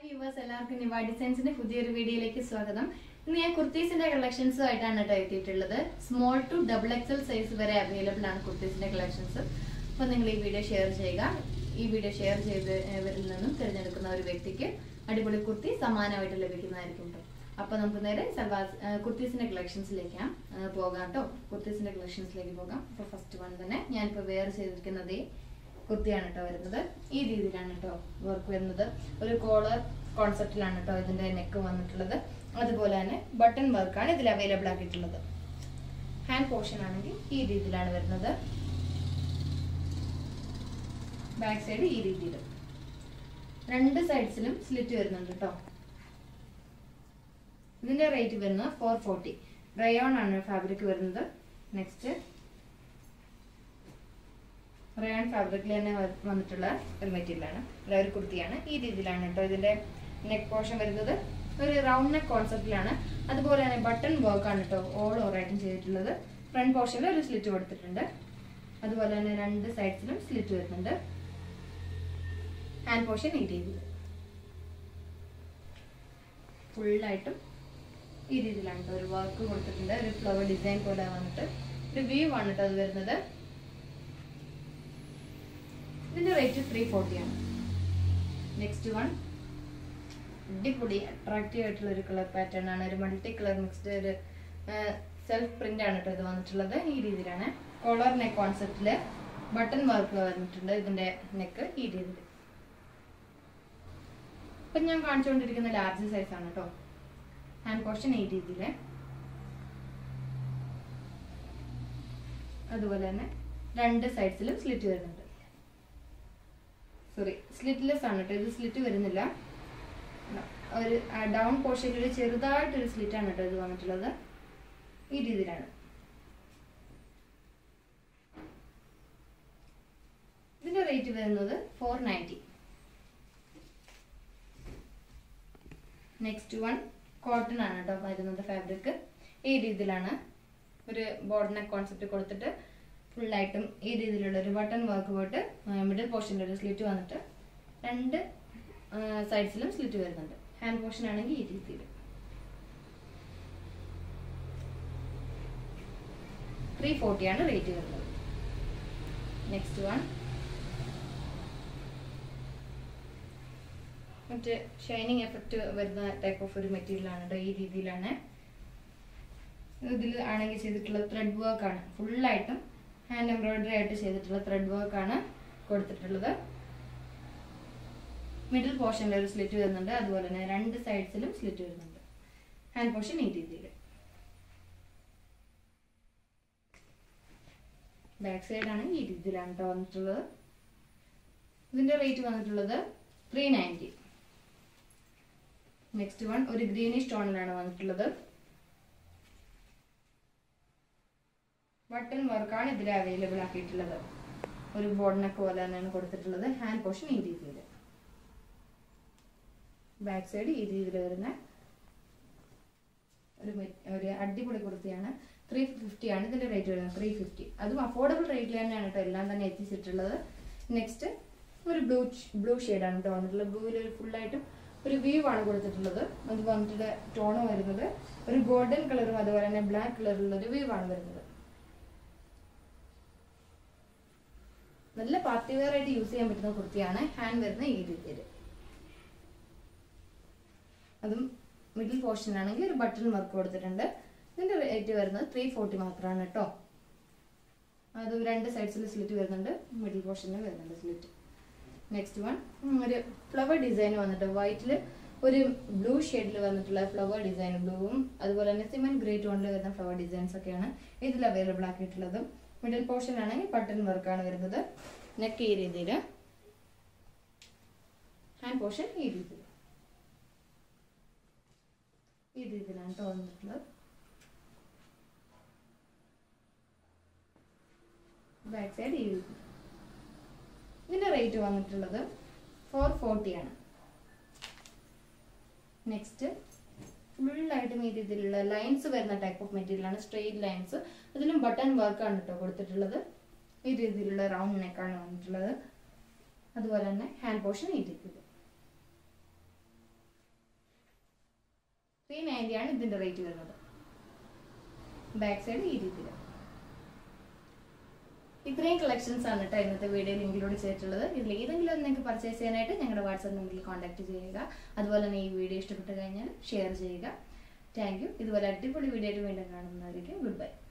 viewers, എല്ലാവർക്കും നിവാ ഡിസൈൻസിന്റെ പുതിയൊരു വീഡിയോയിലേക്ക് സ്വാഗതം. ഇന്ന് ഞാൻ കുർത്തീസിന്റെ കളക്ഷൻസ് ആയിട്ടാണ് കേട്ടോ എത്തിയിട്ടുള്ളത്. Small to double XL size വരെ അവൈലബിൾ ആണ് കുർത്തീസിന്റെ കളക്ഷൻസ്. അപ്പോൾ നിങ്ങൾ ഈ വീഡിയോ ഷെയർ ചെയ്യുക. ഈ വീഡിയോ ഷെയർ ചെയ്തവരിൽ നിന്നും തിരഞ്ഞെടുക്കുന്ന ഒരു വ്യക്തിക്ക് അടിപൊളി കുർത്തി സമ്മാനമായിട്ട് ലഭിക്കുന്നതായിരിക്കും. അപ്പോൾ നമുക്ക് നേരെ കുർത്തീസിന്റെ കളക്ഷൻസിലേക്ക് പോകാം കേട്ടോ. കുർത്തീസിന്റെ കളക്ഷൻസിലേക്ക് പോകാം. അപ്പോൾ ഫസ്റ്റ് വൺ തന്നെ ഞാനിപ്പോൾ വെയർ ചെയ്തിരിക്കുന്നത് കുർത്തിയാണ് കേട്ടോ വരുന്നത്. ഈ രീതിയിലാണ് കേട്ടോ വർക്ക് വരുന്നത്. ഒരു കോളർ കോൺസെപ്റ്റിലാണ് കേട്ടോ ഇതിന്റെ നെക്ക് വന്നിട്ടുള്ളത്. അതുപോലെ തന്നെ ബട്ടൺ വർക്കാണ് ഇതിൽ അവൈലബിൾ ആക്കിയിട്ടുള്ളത്. ഹാൻഡ് പോർഷൻ ആണെങ്കിൽ ഈ രീതിയിലാണ് വരുന്നത്. ബാക്ക് സൈഡ് ഈ രീതിയിൽ രണ്ട് സൈഡ്സിലും സ്ലിറ്റ് വരുന്നുണ്ട് കേട്ടോ. ഇതിന്റെ റേറ്റ് വരുന്നത് 440. റയോൺ ആണ് ഫാബ്രിക് വരുന്നത്. നെക്സ്റ്റ് റയോൺ ഫാബ്രിക്കിൽ തന്നെ വന്നിട്ടുള്ള ഒരു മെറ്റീരിയലാണ്, ഒരു കുർത്തിയാണ്. ഈ രീതിയിലാണ് കേട്ടോ ഇതിന്റെ നെക്ക് പോർഷൻ വരുന്നത്. ഒരു റൗണ്ട് നെക്ക് കോൺസെപ്റ്റിലാണ്. അതുപോലെ തന്നെ ബട്ടൺ വർക്ക് ആണ് കേട്ടോ ഓൾ ഓവറായിട്ടും ചെയ്തിട്ടുള്ളത്. ഫ്രണ്ട് പോർഷനിൽ ഒരു സ്ലിറ്റ് കൊടുത്തിട്ടുണ്ട്. അതുപോലെ തന്നെ രണ്ട് സൈഡ്സിലും സ്ലിറ്റ് വരുന്നുണ്ട്. ഹാൻഡ് പോർഷൻ ഈ രീതിയിൽ ഫുള്ളായിട്ടും ഈ രീതിയിലാണ് കേട്ടോ ഒരു വർക്ക് കൊടുത്തിട്ടുണ്ട്. ഒരു ഫ്ലവർ ഡിസൈൻ പോലെ വന്നിട്ട് ഒരു വ്യൂ ആണ് കേട്ടോ അത് വരുന്നത്. ഇതിന്റെ റേറ്റ് 340 ആണ്. നെക്സ്റ്റ് വൺ അടിപൊളി അട്രാക്റ്റീവ് ആയിട്ടുള്ള ഒരു കളർ പാറ്റേൺ ആണ്. ഒരു മൾട്ടി കളർ മിക്സ്ഡ് ഒരു സെൽഫ് പ്രിന്റ് ആണ് കേട്ടോ ഇത് വന്നിട്ടുള്ളത്. ഈ രീതിയിലാണ് കോളർ നെക്ക് കോൺസെപ്റ്റില് ബട്ടൺ വർക്ക് വന്നിട്ടുണ്ട്. ഇതിന്റെ നെക്ക് ഈ രീതിയിൽ. ഇപ്പൊ ഞാൻ കാണിച്ചുകൊണ്ടിരിക്കുന്ന ലാർജ് സൈസ് ആണ് കേട്ടോ. ഹാൻഡ് പോർഷൻ ഈ രീതിയില്. അതുപോലെ തന്നെ രണ്ട് സൈഡ്സിലും സ്ലിറ്റ് വരുന്നുണ്ട്. സോറി, സ്ലിറ്റ്ലെസ് ആണ് കേട്ടോ. ഇത് സ്ലിറ്റ് വരുന്നില്ല. ഒരു ഡൗൺ പോർഷനിൽ ഒരു ചെറുതായിട്ടൊരു സ്ലിറ്റ് ആണ് കേട്ടോ ഇത് വന്നിട്ടുള്ളത്. ഈ രീതിയിലാണ്. ഇതിന്റെ റേറ്റ് വരുന്നത് 490. നെക്സ്റ്റ് വൺ കോട്ടൺ ആണ് കേട്ടോ വരുന്നത് ഫാബ്രിക്. ഈ രീതിയിലാണ് ഒരു ബോർഡർ നെക്ക് കോൺസെപ്റ്റ് കൊടുത്തിട്ട് ഫുള്ളായിട്ടും ഈ രീതിയിലുള്ള ഒരു ബട്ടൺ വർക്ക് പോയിട്ട് മിഡിൽ പോർഷനിൽ ഒരു സ്ലിറ്റ് വന്നിട്ട് രണ്ട് സൈഡ്സിലും സ്ലിറ്റ് വരുന്നുണ്ട്. ഹാൻഡ് പോർഷൻ ആണെങ്കിൽ ഈ രീതിയിൽ 340 ആണ് റേറ്റ് വരുന്നത്. നെക്സ്റ്റ് വൺ മറ്റേ ഷൈനിങ് എഫക്റ്റ് വരുന്ന ടൈപ്പ് ഓഫ് ഒരു മെറ്റീരിയൽ ആണ് കേട്ടോ. ഈ രീതിയിലാണ് ഇതിൽ ആണെങ്കിൽ ചെയ്തിട്ടുള്ളത് ത്രെഡ് വർക്ക് ആണ്. ഫുള്ളായിട്ടും ഹാൻഡ് എംബ്രോയിഡറി ആയിട്ട് ചെയ്തിട്ടുള്ള ത്രെഡ് വർക്ക് ആണ് കൊടുത്തിട്ടുള്ളത്. മിഡിൽ പോർഷനിൽ ഒരു സ്ലിറ്റ് വരുന്നുണ്ട്. അതുപോലെ തന്നെ രണ്ട് സൈഡ്സിലും സ്ലിറ്റ് വരുന്നുണ്ട്. ഹാൻഡ് പോർഷൻ ഈ രീതിയിൽ. ബാക്ക് സൈഡ് ആണ് ഈ രീതിയിലാണ് കേട്ടോ വന്നിട്ടുള്ളത്. ഇതിന്റെ റേറ്റ് വന്നിട്ടുള്ളത് 390. നെക്സ്റ്റ് വൺ ഒരു ഗ്രീനിഷ് ടോണിലാണ് വന്നിട്ടുള്ളത്. ബട്ടൺ വർക്കാണ് ഇതിൽ അവൈലബിൾ ആക്കിയിട്ടുള്ളത്. ഒരു ബോർഡ് നെക്ക് പോലെ തന്നെയാണ് കൊടുത്തിട്ടുള്ളത്. ഹാൻഡ് പോർഷൻ ഈ രീതിയിൽ. ബാക്ക് സൈഡ് ഈ രീതിയിൽ വരുന്ന ഒരു അടിപൊളി കുർത്തിയാണ്. 350 ആണ് ഇതിന്റെ റേറ്റ് വരുന്നത്. 350. അതും അഫോർഡബിൾ റേറ്റിൽ തന്നെയാണ് കേട്ടോ എല്ലാം തന്നെ എത്തിച്ചിട്ടുള്ളത്. നെക്സ്റ്റ് ഒരു ബ്ലൂ ഷെയ്ഡാണ് കേട്ടോ വന്നിട്ടുള്ളത്. ബ്ലൂവിൽ ഒരു ഫുള്ളായിട്ടും ഒരു വ്യൂ ആണ് കൊടുത്തിട്ടുള്ളത്. അത് വന്നിട്ട് ടോണ് വരുന്നത് ഒരു ഗോൾഡൻ കളറും അതുപോലെ തന്നെ ബ്ലാക്ക് കളറിലുള്ള ഒരു വ്യൂ ആണ് വരുന്നത്. നല്ല പാർട്ടി വെയർ ആയിട്ട് യൂസ് ചെയ്യാൻ പറ്റുന്ന കുർത്തിയാണ്. ഹാൻഡ് വരുന്ന ഈ രീതിയിൽ. അതും മിഡിൽ പോർഷൻ ആണെങ്കിൽ ഒരു ബട്ടൺ വർക്ക് കൊടുത്തിട്ടുണ്ട്. ഇതിന്റെ റേറ്റ് വരുന്നത് 340 മാത്രമാണ് കേട്ടോ. അതും രണ്ട് സൈഡ്സിൽ സ്ലിറ്റ് വരുന്നുണ്ട്. മിഡിൽ പോർഷനിൽ വരുന്നുണ്ട് സ്ലിറ്റ്. നെക്സ്റ്റ് വൺ ഒരു ഫ്ലവർ ഡിസൈൻ വന്നിട്ട് വൈറ്റിൽ ഒരു ബ്ലൂ ഷെയ്ഡിൽ വന്നിട്ടുള്ള ഫ്ലവർ ഡിസൈൻ. ബ്ലൂവും അതുപോലെ തന്നെ സിമന്റ് ഗ്രേ ടോണിൽ വരുന്ന ഫ്ലവർ ഡിസൈൻസ് ഒക്കെയാണ് ഇതിൽ അവൈലബിൾ ആക്കിയിട്ടുള്ളത്. മിഡിൽ പോർഷൻ ആണെങ്കിൽ ബട്ടൺ വർക്കാണ് വരുന്നത്. നെക്ക് ഈ രീതിയിൽ. ഹാൻഡ് പോർഷൻ ഈ രീതിയിൽ. ഈ രീതിയിലാണ് കേട്ടോ വന്നിട്ടുള്ളത്. ബാക്ക് സൈഡ് ഈ രീതി. ഇതിന്റെ റേറ്റ് വന്നിട്ടുള്ളത് 440 ആണ്. നെക്സ്റ്റ് ഫുള്ളായിട്ടും ഈ രീതിയിലുള്ള ലൈൻസ് വരുന്ന ടൈപ്പ് ഓഫ് മെറ്റീരിയൽ ആണ്. Straight lines. അതിലും ബട്ടൺ വർക്കാണ് കേട്ടോ കൊടുത്തിട്ടുള്ളത്. ഈ രീതിയിലുള്ള റൗണ്ട് നെക്കാണ് വന്നിട്ടുള്ളത്. അതുപോലെ തന്നെ ഹാൻഡ് പോർഷൻ ഈ രീതിയിൽ. 390 ആണ് ഇതിന്റെ റേറ്റ് വരുന്നത്. ബാക്ക് സൈഡ് ഈ രീതിയിൽ. ഇത്രയും കളക്ഷൻസ് ആണ് കേട്ടോ ഇന്നത്തെ വീഡിയോയിൽ ഇൻക്ലൂഡ് ചെയ്തിട്ടുള്ളത്. ഇതിൽ ഏതെങ്കിലും നിങ്ങൾക്ക് പർച്ചേസ് ചെയ്യാനായിട്ട് ഞങ്ങളുടെ വാട്സാപ്പ് നമ്പറിൽ കോൺടാക്ട് ചെയ്യുക. അതുപോലെ തന്നെ ഈ വീഡിയോ ഇഷ്ടപ്പെട്ട് കഴിഞ്ഞാൽ ഷെയർ ചെയ്യുക. Thank you. ഇതുപോലെ അടിപൊളി വീഡിയോ ആയിട്ട് വീണ്ടും കാണുന്നതായിരിക്കും. Good bye.